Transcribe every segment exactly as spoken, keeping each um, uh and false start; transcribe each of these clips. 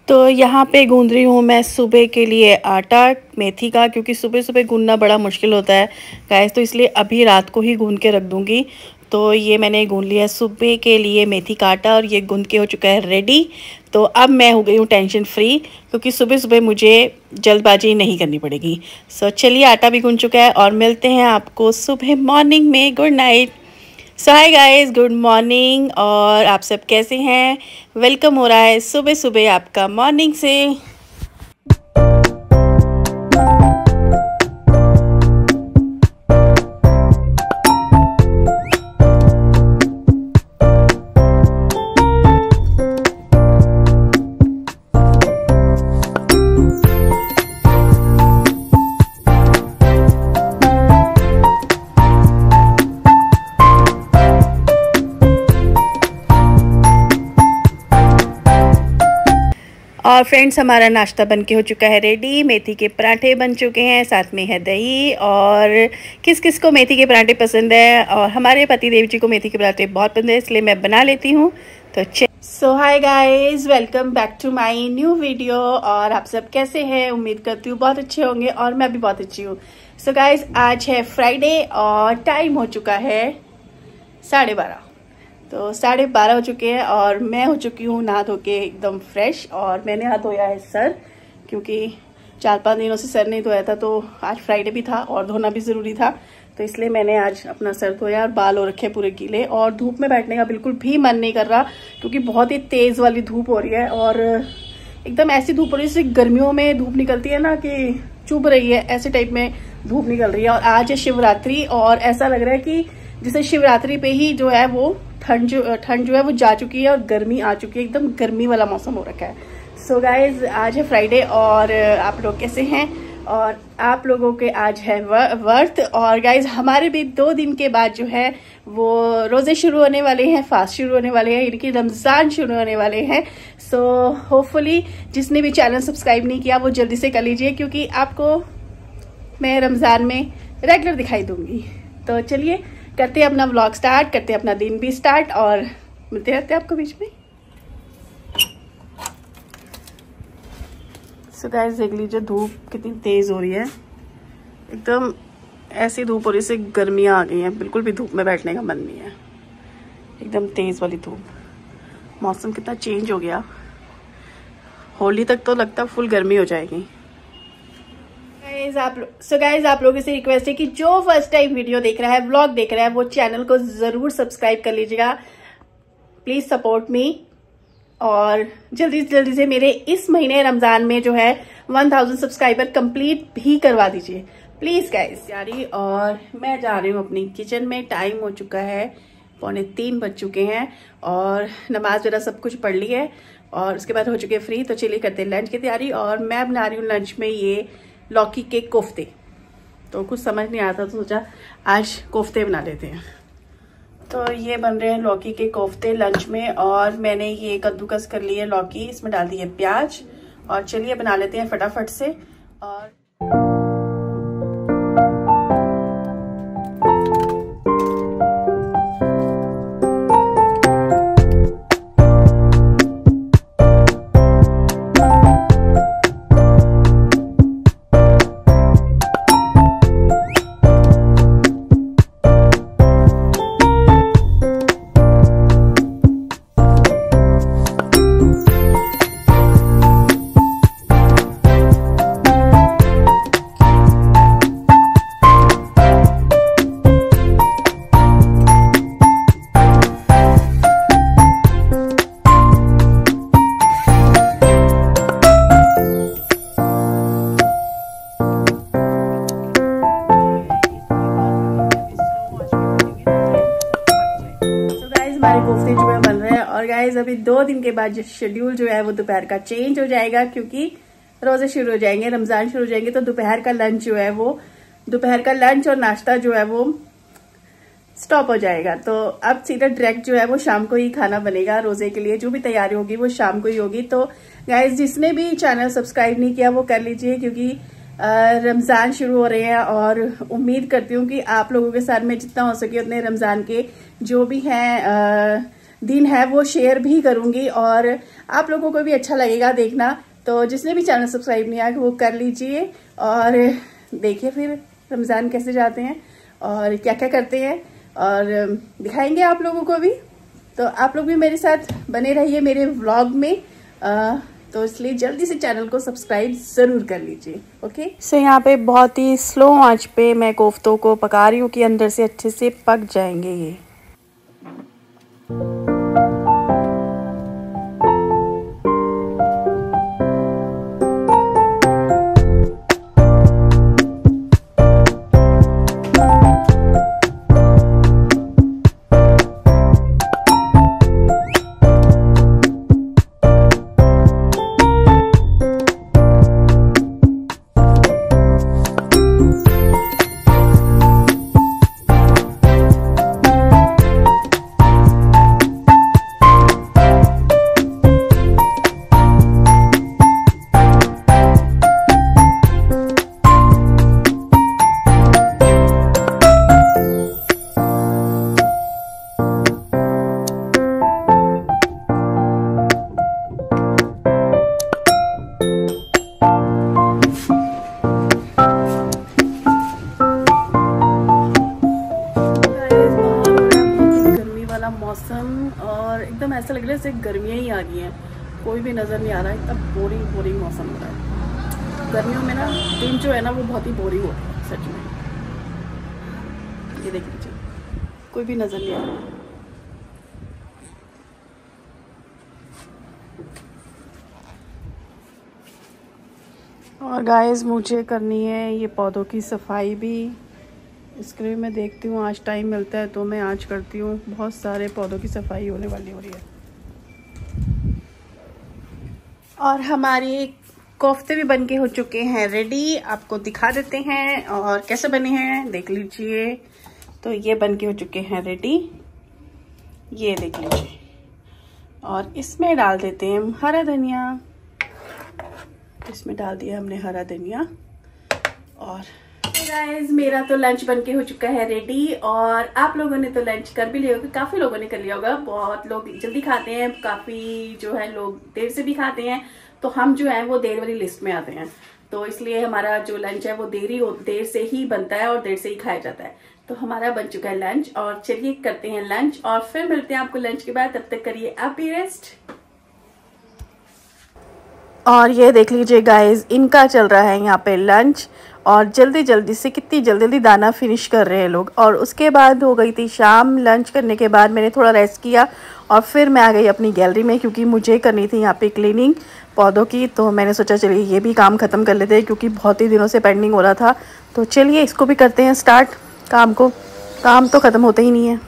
तो यहाँ पे गूंद रही हूँ मैं सुबह के लिए आटा मेथी का, क्योंकि सुबह सुबह गूंदना बड़ा मुश्किल होता है गाइस, तो इसलिए अभी रात को ही गूंद के रख दूँगी। तो ये मैंने गूंद लिया है सुबह के लिए मेथी का आटा और ये गूंद के हो चुका है रेडी। तो अब मैं हो गई हूँ टेंशन फ्री, क्योंकि सुबह सुबह मुझे जल्दबाजी नहीं करनी पड़ेगी। सो चलिए, आटा भी गूंद चुका है और मिलते हैं आपको सुबह मॉर्निंग में। Good night. So hi guys, good morning. और आप सब कैसे हैं? वेलकम हो रहा है सुबह सुबह आपका मॉर्निंग से। और फ्रेंड्स, हमारा नाश्ता बन के हो चुका है रेडी। मेथी के पराठे बन चुके हैं, साथ में है दही। और किस किस को मेथी के पराठे पसंद है, और हमारे पति देव जी को मेथी के पराठे बहुत पसंद है, इसलिए मैं बना लेती हूँ। तो so hi guys, welcome back to my new video. और आप सब कैसे हैं? उम्मीद करती हूँ बहुत अच्छे होंगे, और मैं भी बहुत अच्छी हूँ। सो गाइस, आज है फ्राइडे और टाइम हो चुका है साढ़े बारह। तो साढ़े बारह हो चुके हैं और मैं हो चुकी हूँ नहा धो के एकदम फ्रेश। और मैंने हाथ धोया है सर, क्योंकि चार पांच दिनों से सर नहीं धोया था, तो आज फ्राइडे भी था और धोना भी ज़रूरी था, तो इसलिए मैंने आज अपना सर धोया। और बाल हो रखे पूरे गीले, और धूप में बैठने का बिल्कुल भी मन नहीं कर रहा, क्योंकि बहुत ही तेज़ वाली धूप हो रही है। और एकदम ऐसी धूप हो रही है जैसे गर्मियों में धूप निकलती है ना, कि चुभ रही है, ऐसे टाइप में धूप निकल रही है। और आज है शिवरात्रि, और ऐसा लग रहा है कि जैसे शिवरात्रि पे ही जो है वो ठंड जो ठंड जो है वो जा चुकी है और गर्मी आ चुकी है, एकदम गर्मी वाला मौसम हो रखा है। सो so गाइज, आज है फ्राइडे, और आप लोग कैसे हैं? और आप लोगों के आज है वर्थ। और गाइज, हमारे भी दो दिन के बाद जो है वो रोज़े शुरू होने वाले हैं, फास्ट शुरू होने वाले हैं, इनकी रमज़ान शुरू होने वाले हैं। सो so, होपफुली जिसने भी चैनल सब्सक्राइब नहीं किया वो जल्दी से कर लीजिए, क्योंकि आपको मैं रमज़ान में रेगुलर दिखाई दूंगी। तो चलिए करते हैं अपना व्लॉग स्टार्ट, करते हैं अपना दिन भी स्टार्ट, और मिलते रहते हैं आपको बीच में। सो गाइस, देख लीजिए धूप कितनी तेज़ हो रही है, एकदम ऐसी धूप हो रही है जैसे गर्मियाँ आ गई हैं। बिल्कुल भी धूप में बैठने का मन नहीं है, एकदम तेज़ वाली धूप। मौसम कितना चेंज हो गया, होली तक तो लगता है फुल गर्मी हो जाएगी। आप सो गाइज, आप लोगों से रिक्वेस्ट है कि जो फर्स्ट टाइम वीडियो देख रहा है, व्लॉग देख रहा है, वो चैनल को जरूर सब्सक्राइब कर लीजिएगा। प्लीज सपोर्ट मी, और जल्दी जल्दी से मेरे इस महीने रमजान में जो है वन थाउजेंड सब्सक्राइबर कंप्लीट भी करवा दीजिए प्लीज गाइज यारी। और मैं जा रही हूँ अपनी किचन में। टाइम हो चुका है पौने तीन बज चुके हैं, और नमाज वगैरह सब कुछ पढ़ ली है, और उसके बाद हो चुके फ्री। तो चलिए करते हैं लंच की तैयारी। और मैं बना रही हूँ लंच में ये लौकी के कोफ्ते। तो कुछ समझ नहीं आता, तो सोचा आज कोफ्ते बना लेते हैं। तो ये बन रहे हैं लौकी के कोफ्ते लंच में। और मैंने ये कद्दूकस कर ली है लौकी, इसमें डाल दी है प्याज। और चलिए बना लेते हैं फटाफट से। और कोफ्ते जो है बन रहे हैं। और गाइज, अभी दो दिन के बाद जो शेड्यूल जो है वो दोपहर का चेंज हो जाएगा, क्योंकि रोजे शुरू हो जाएंगे, रमजान शुरू हो जाएंगे। तो दोपहर का लंच जो है वो दोपहर का लंच और नाश्ता जो है वो स्टॉप हो जाएगा। तो अब सीधा डायरेक्ट जो है वो शाम को ही खाना बनेगा। रोजे के लिए जो भी तैयारी होगी वो शाम को ही होगी। तो गाइज, जिसने भी चैनल सब्सक्राइब नहीं किया वो कर लीजिए, क्योंकि रमज़ान शुरू हो रहे हैं। और उम्मीद करती हूँ कि आप लोगों के साथ में जितना हो सके उतने रमज़ान के जो भी हैं दिन है वो शेयर भी करूँगी और आप लोगों को भी अच्छा लगेगा देखना। तो जिसने भी चैनल सब्सक्राइब नहीं आया वो कर लीजिए और देखिए फिर रमज़ान कैसे जाते हैं और क्या क्या करते हैं और दिखाएंगे आप लोगों को भी। तो आप लोग भी मेरे साथ बने रहिए मेरे व्लॉग में, आ, तो इसलिए जल्दी से चैनल को सब्सक्राइब ज़रूर कर लीजिए। ओके सो यहाँ पे बहुत ही स्लो आंच पे मैं कोफ्तों को पका रही हूँ कि अंदर से अच्छे से पक जाएंगे ये। मौसम और एकदम ऐसा लग रहा है जैसे गर्मियाँ ही आ गई हैं, कोई भी नज़र नहीं आ रहा है। इतना बोरिंग बोरिंग मौसम हो रहा है। गर्मियों में ना दिन जो है ना वो बहुत ही बोरिंग होता है सच में। ये देख लीजिए कोई भी नज़र नहीं आ रहा। और गाइस मुझे करनी है ये पौधों की सफाई भी। इसके लिए मैं देखती हूँ आज टाइम मिलता है तो मैं आज करती हूँ। बहुत सारे पौधों की सफाई होने वाली हो रही है। और हमारे कोफ्ते भी बनके हो चुके हैं रेडी, आपको दिखा देते हैं और कैसे बने हैं देख लीजिए। तो ये बनके हो चुके हैं रेडी, ये देख लीजिए। और इसमें डाल देते हैं हम हरा धनिया। इसमें डाल दिया हमने हरा धनिया। और गाइस मेरा तो लंच बनके हो चुका है रेडी और आप लोगों ने तो लंच कर भी लिया होगा, काफी लोगों ने कर लिया होगा। बहुत लोग जल्दी खाते हैं, काफी जो है लोग देर से भी खाते हैं, तो हम जो है वो देर वाली लिस्ट में आते हैं। तो इसलिए हमारा जो लंच है वो देरी देर से ही बनता है और देर से ही खाया जाता है। तो हमारा बन चुका है लंच और चलिए करते हैं लंच और फिर मिलते हैं आपको लंच के बाद। तब तक करिए आप भी रेस्ट। और ये देख लीजिए गाइस इनका चल रहा है यहाँ पे लंच और जल्दी जल्दी से कितनी जल्दी जल्दी दाना फिनिश कर रहे हैं लोग। और उसके बाद हो गई थी शाम। लंच करने के बाद मैंने थोड़ा रेस्ट किया और फिर मैं आ गई अपनी गैलरी में क्योंकि मुझे करनी थी यहाँ पे क्लीनिंग पौधों की। तो मैंने सोचा चलिए ये भी काम ख़त्म कर लेते हैं क्योंकि बहुत ही दिनों से पेंडिंग हो रहा था। तो चलिए इसको भी करते हैं स्टार्ट काम को, काम तो ख़त्म होता ही नहीं है।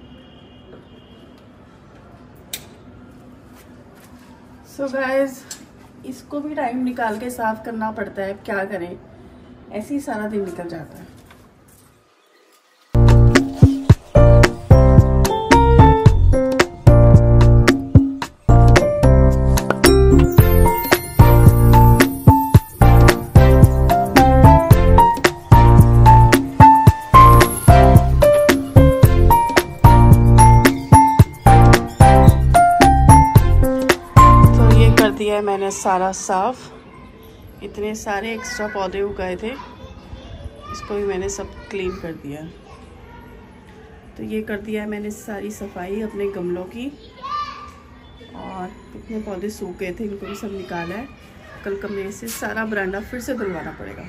सो so गाइस इसको भी टाइम निकाल के साफ करना पड़ता है, क्या करें, ऐसे ही सारा दिन निकल जाता है। तो ये कर दिया है मैंने सारा साफ। इतने सारे एक्स्ट्रा पौधे उगाए थे, इसको भी मैंने सब क्लीन कर दिया। तो ये कर दिया है मैंने सारी सफाई अपने गमलों की। और इतने पौधे सूख गए थे, इनको भी सब निकाला है। कल कमरे से सारा बरांडा फिर से धुलवाना पड़ेगा।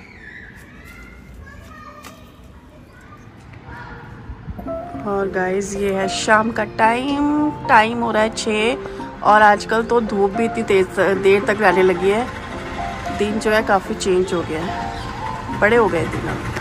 और गाइस ये है शाम का टाइम, टाइम हो रहा है छः और आजकल तो धूप भी इतनी तेज देर तक रहने लगी है। दिन जो है काफ़ी चेंज हो गया है, बड़े हो गए दिन अब।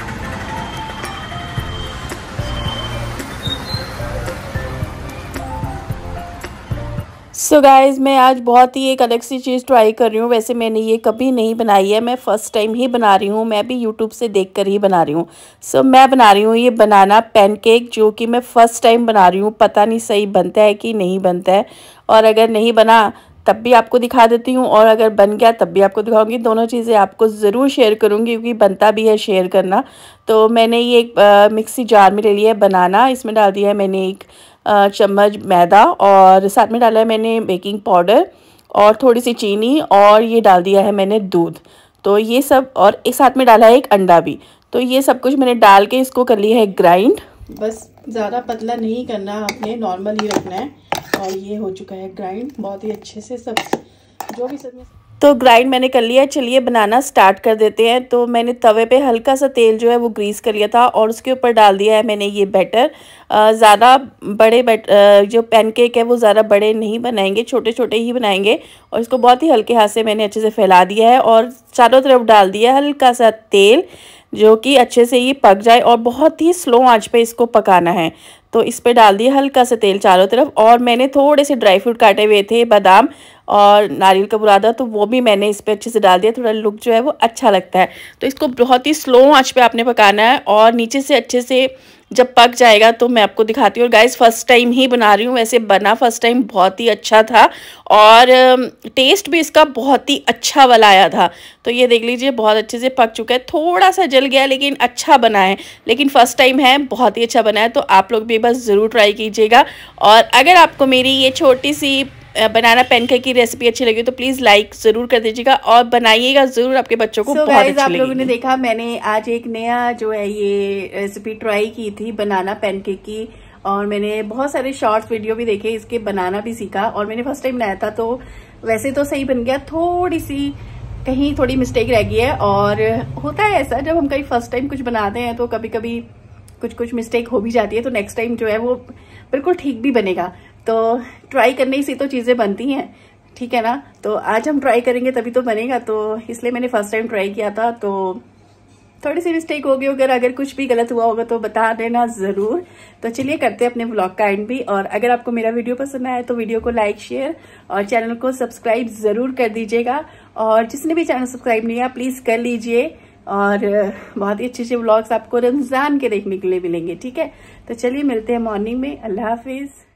सो so गाइज़ मैं आज बहुत ही एक अलग सी चीज़ ट्राई कर रही हूँ। वैसे मैंने ये कभी नहीं बनाई है, मैं फ़र्स्ट टाइम ही बना रही हूँ। मैं भी यूट्यूब से देखकर ही बना रही हूँ। सो so मैं बना रही हूँ ये बनाना पैनकेक, जो कि मैं फ़र्स्ट टाइम बना रही हूँ। पता नहीं सही बनता है कि नहीं बनता है, और अगर नहीं बना तब भी आपको दिखा देती हूँ, और अगर बन गया तब भी आपको दिखाऊंगी। दोनों चीज़ें आपको ज़रूर शेयर करूँगी क्योंकि बनता भी है शेयर करना। तो मैंने ये एक आ, मिक्सी जार में ले लिया है बनाना। इसमें डाल दिया है मैंने एक चम्मच मैदा और साथ में डाला है मैंने बेकिंग पाउडर और थोड़ी सी चीनी और ये डाल दिया है मैंने दूध। तो ये सब और एक साथ में डाला है एक अंडा भी। तो ये सब कुछ मैंने डाल के इसको कर लिया है ग्राइंड। बस ज़्यादा पतला नहीं करना, आपने नॉर्मल ही रखना है। और ये हो चुका है ग्राइंड बहुत ही अच्छे से, सब जो भी सब में तो ग्राइंड मैंने कर लिया है। चलिए बनाना स्टार्ट कर देते हैं। तो मैंने तवे पे हल्का सा तेल जो है वो ग्रीस कर लिया था और उसके ऊपर डाल दिया है मैंने ये बैटर। ज़्यादा बड़े बैट जो पैनकेक है वो ज़्यादा बड़े नहीं बनाएंगे, छोटे छोटे ही बनाएंगे। और इसको बहुत ही हल्के हाथ से मैंने अच्छे से फैला दिया है और चारों तरफ डाल दिया है हल्का सा तेल, जो कि अच्छे से ये पक जाए और बहुत ही स्लो आंच पे इसको पकाना है। तो इस पे डाल दिया हल्का सा तेल चारों तरफ। और मैंने थोड़े से ड्राई फ्रूट काटे हुए थे, बादाम और नारियल का बुरादा, तो वो भी मैंने इस पे अच्छे से डाल दिया। थोड़ा लुक जो है वो अच्छा लगता है। तो इसको बहुत ही स्लो आंच पे आपने पकाना है और नीचे से अच्छे से जब पक जाएगा तो मैं आपको दिखाती हूँ। और गाइस फर्स्ट टाइम ही बना रही हूँ, वैसे बना फर्स्ट टाइम बहुत ही अच्छा था और टेस्ट भी इसका बहुत ही अच्छा वाला आया था। तो ये देख लीजिए बहुत अच्छे से पक चुका है, थोड़ा सा जल गया लेकिन अच्छा बना है। लेकिन फर्स्ट टाइम है, बहुत ही अच्छा बना है। तो आप लोग भी बस ज़रूर ट्राई कीजिएगा। और अगर आपको मेरी ये छोटी सी बनाना पैनकेक की रेसिपी अच्छी लगी तो प्लीज़ लाइक ज़रूर कर दीजिएगा और बनाइएगा ज़रूर, आपके बच्चों को so बहुत अच्छी लगेगी। आप लोगों ने देखा मैंने आज एक नया जो है ये रेसिपी ट्राई की थी बनाना पैनकेक की। और मैंने बहुत सारे शॉर्ट्स वीडियो भी देखे, इसके बनाना भी सीखा। और मैंने फर्स्ट टाइम बनाया था तो वैसे तो सही बन गया, थोड़ी सी कहीं थोड़ी मिस्टेक रह गई है। और होता है ऐसा, जब हम कहीं फर्स्ट टाइम कुछ बनाते हैं तो कभी कभी कुछ कुछ मिस्टेक हो भी जाती है। तो नेक्स्ट टाइम जो है वो बिल्कुल ठीक भी बनेगा। तो ट्राई करने से तो चीज़ें बनती हैं, ठीक है ना। तो आज हम ट्राई करेंगे तभी तो बनेगा। तो इसलिए मैंने फर्स्ट टाइम ट्राई किया था, तो थोड़ी सी मिस्टेक हो गई। अगर अगर कुछ भी गलत हुआ होगा तो बता देना ज़रूर। तो चलिए करते हैं अपने व्लॉग का एंड भी। और अगर आपको मेरा वीडियो पसंद आया तो वीडियो को लाइक शेयर और चैनल को सब्सक्राइब ज़रूर कर दीजिएगा। और जिसने भी चैनल सब्सक्राइब नहीं किया प्लीज़ कर लीजिए। और बहुत ही अच्छे अच्छे व्लॉग्स आपको रमज़ान के देखने के लिए मिलेंगे, ठीक है। तो चलिए मिलते हैं मॉर्निंग में। अल्लाह हाफिज़।